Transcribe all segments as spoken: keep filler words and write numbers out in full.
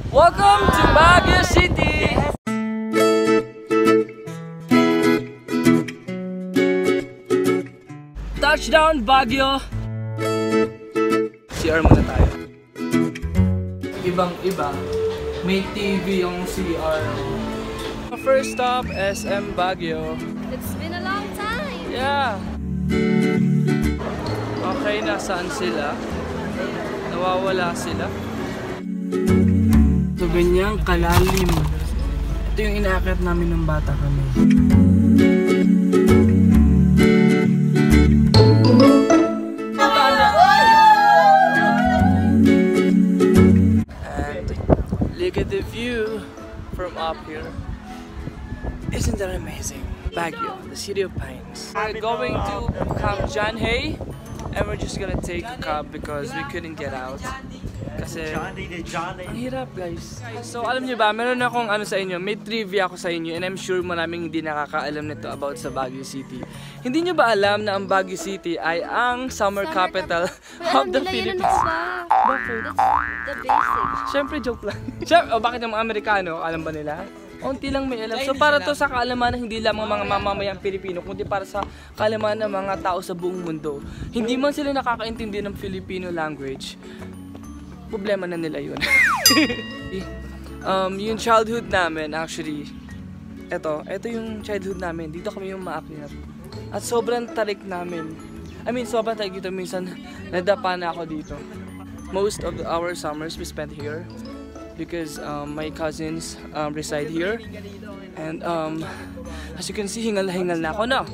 Welcome to Baguio City! Touchdown Baguio! C R muna tayo. Ibang iba, may T V yung C R. First stop, S M Baguio. It's been a long time! Yeah! Okay, nasaan sila? Nawawala sila. So, ganyang kalalim. Ito yung inaakit namin ng bata kami. And look at the view from up here. Isn't that amazing? Baguio, the city of pines. We're going to Camp John Hay, and we're just gonna take a cab because we couldn't get out. Kasi ang hirap, guys. So alam niyo ba, meron akong ano sa inyo, may trivia ako sa inyo, and I'm sure maraming hindi nakakaalam nito about sa Baguio City. Hindi niyo ba alam na ang Baguio City ay ang summer, summer capital of the Philippines? Bakit? The basic. Siyempre, joke lang. Siyempre, oh, bakit yung mga Amerikano, alam ba nila? Unti lang may alam. So para to sa kaalaman ng hindi lamang mga mamamayang Pilipino, kundi para sa kaalaman ng mga tao sa buong mundo. Hindi man sila nakakaintindi ng Filipino language, problema na nila yun. um, yung childhood namin, actually, eto, eto yung childhood namin. Dito kami yung maakyat. At sobrang tarik namin. I mean, sobrang tarik dito. Minsan, nadapa na ako dito. Most of our summers we spent here. Because um, my cousins um, reside here, and um, as you can see, hingal na hingal na ako na.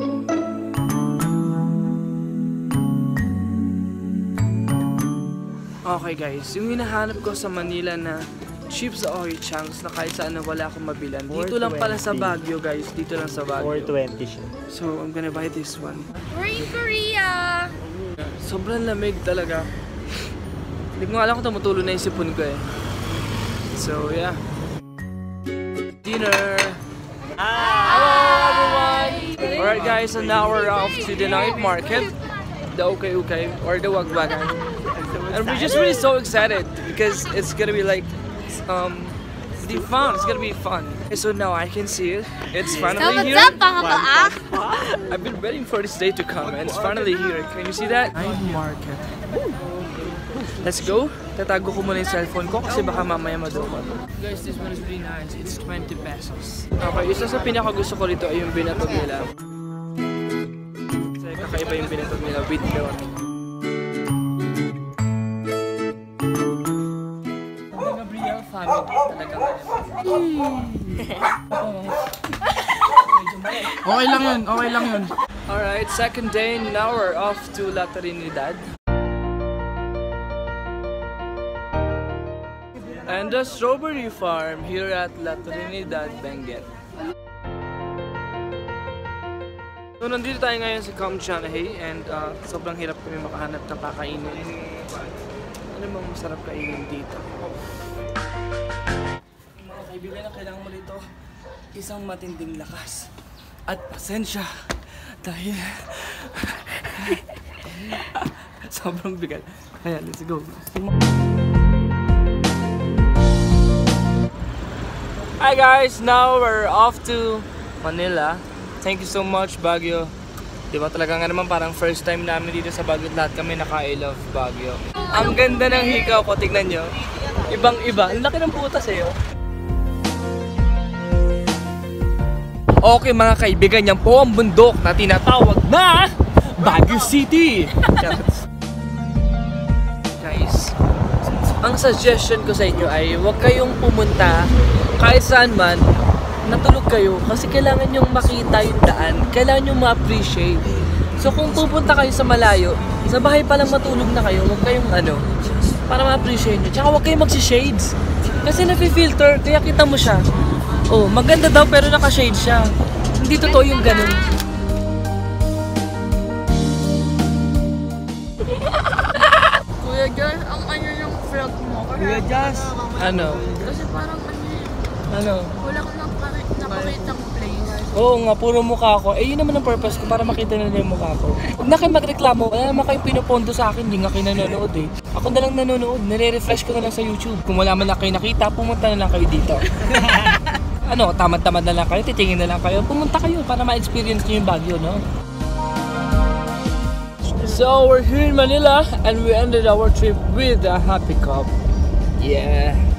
Okay guys, yung hinahanap ko sa Manila na chips oil chunks na kahit saan na wala akong mabilan. Dito lang pala sa Baguio, guys. Dito lang sa Baguio. four twenty siya. So I'm gonna buy this one. We're in Korea! Sobrang lamig talaga. Hindi ko nga alam kung tumutulo na yung sipon ko eh. So yeah, dinner. Hello everyone. Alright guys, and now we're off to the night market, the Okay Okay or the Wagwagan, and we're just really so excited because it's gonna be like um, the fun. It's gonna be fun. Okay, so now I can see it. It's finally here. I've been waiting for this day to come, and it's finally here. Can you see that? Night market. Let's go. Tatago ko muna yung cellphone ko kasi baka mamaya madukot. Guys, this one is really nice. It's twenty pesos. Okay, isa sa pinaka gusto ko rito ay yung binatog nila. Kasi kakaiba yung binatog nila with milk. Ang Gabriel family talaga okay lang yun, okay lang yun. Alright, second day, now we're off to La Trinidad. And the strawberry farm here at La Trinidad, Benguet. So nandito tayo ngayon sa Camp John Hay, and uh, sobrang hirap kami makahanap ng kakainin. Ano bang masarap kainin dito? Mga kaibigan, na kailangan mo dito isang matinding lakas at pasensya dahil sobrang bigat. Kaya let's go. Hi guys, now we're off to Manila. Thank you so much Baguio. Diba talaga nga naman parang first time namin dito sa Baguio. Lahat kami naka-I love Baguio. Ang ganda ng hikaw ko, tignan nyo. Ibang iba. Ang laki ng putas eh. Okay mga kaibigan, yan po ang bundok na tinatawag na Baguio City. Guys, ang suggestion ko sa inyo ay huwag kayong pumunta kahit saan man, natulog kayo kasi kailangan nyong makita yung daan, kailangan nyong ma-appreciate. So kung pupunta kayo sa malayo, sa bahay pa lang matulog na kayo, huwag kayong ano, para ma-appreciate nyo. Tsaka huwag kayong magsi-shades kasi nafi-filter, kaya kita mo siya. Oh, maganda daw pero naka-shade siya. Hindi totoo yung ganun. Kuya Jazz, ang ano yung frog mo? Kuya Jazz? Ano? Kasi parang ano Ano? Wala ko napakita ng place. Oo nga, puro mukha ko. Eh, yun naman ang purpose ko, para makita nila yung mukha ko. Huwag na kayo magreklamo. Wala naman kayo pinopondo sa akin, hindi nga kayo nanonood eh. Ako na lang nanonood, nire-refresh ko na lang sa YouTube. Kung wala man lang kayo nakita, pumunta na lang kayo dito. Ano, tamad-tamad na lang kayo, titingin na lang kayo. Pumunta kayo para ma-experience nyo yung Baguio, no? So, we're here in Manila and we ended our trip with a happy cup. Yeah.